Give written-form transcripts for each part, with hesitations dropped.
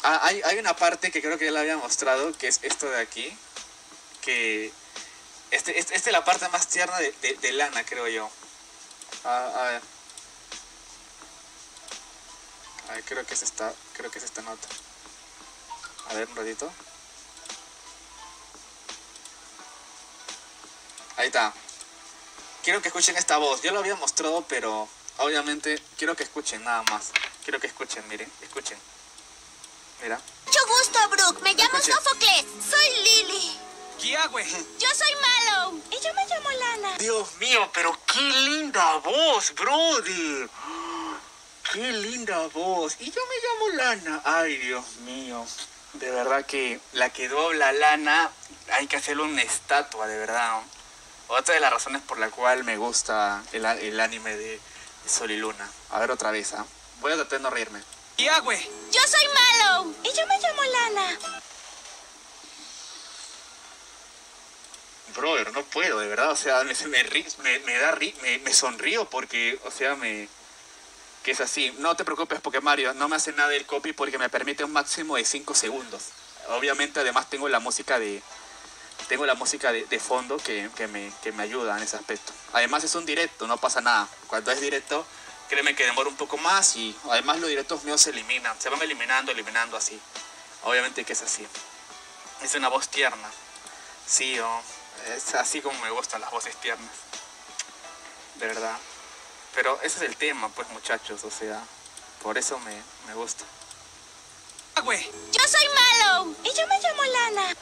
Hay una parte que creo que ya la había mostrado, que es esto de aquí, que esta es la parte más tierna de Lana, creo yo. A ver. A ver, creo que es esta nota. A ver, un ratito. Ahí está. Quiero que escuchen esta voz. Yo lo había mostrado, pero obviamente quiero que escuchen nada más. Quiero que escuchen, miren, escuchen. Mira. Mucho gusto, Brooke. Me llamo Escuchen. Sófocles. Soy Lily. Kiagüe. Yo soy Mallow. Y yo me llamo Lana. Dios mío, pero qué linda voz, brother. Qué linda voz. Y yo me llamo Lana. Ay, Dios mío. De verdad que la que dobla Lana, hay que hacerle una estatua, de verdad. Otra de las razones por la cual me gusta el anime de Sol y Luna. A ver otra vez, ¿ah? Voy a tratar de no reírme. Kiagüe. Yo soy Mallow. Y yo me llamo Lana. Brother, no puedo, de verdad. O sea, me sonrío porque, o sea, que es así. No te preocupes porque Mario, no me hace nada el copy porque me permite un máximo de 5 segundos. Obviamente, además tengo la música de fondo que me ayuda en ese aspecto. Además es un directo, no pasa nada. Cuando es directo, créeme que demora un poco más y además los directos míos se eliminan. Se van eliminando así. Obviamente que es así. Es una voz tierna. Sí, es así como me gustan las voces tiernas. De verdad. Pero ese es el tema, pues muchachos, o sea, por eso me gusta. Kiagüe. Yo soy Mallow. Y yo me llamo Lana.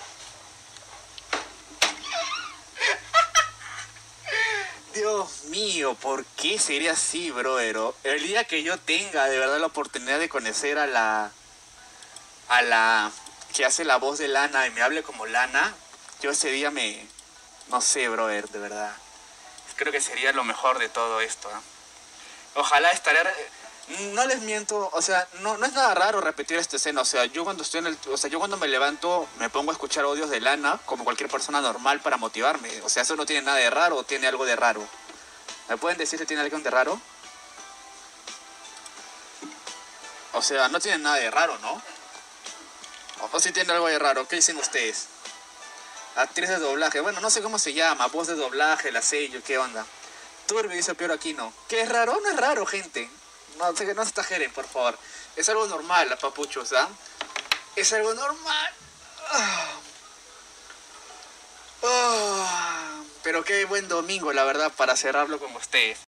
Dios mío, ¿por qué sería así, brother? El día que yo tenga de verdad la oportunidad de conocer a la que hace la voz de Lana y me hable como Lana, yo ese día no sé, brother, de verdad. Creo que sería lo mejor de todo esto, ¿eh? Ojalá no les miento, o sea, no es nada raro repetir esta escena, o sea, yo cuando yo cuando me levanto me pongo a escuchar audios de Lana como cualquier persona normal para motivarme, o sea, eso no tiene nada de raro o tiene algo de raro. ¿Me pueden decir si tiene algo de raro? O sea, no tiene nada de raro, ¿no? O si tiene algo de raro, ¿qué dicen ustedes? Actriz de doblaje, bueno, no sé cómo se llama, voz de doblaje, la sello, ¿qué onda? Turbio dice Piero Aquino. ¿Qué es raro? No es raro, gente. No se exageren, por favor. Es algo normal, papuchos, ¿ah? Es algo normal. Pero qué buen domingo, la verdad, para cerrarlo con ustedes.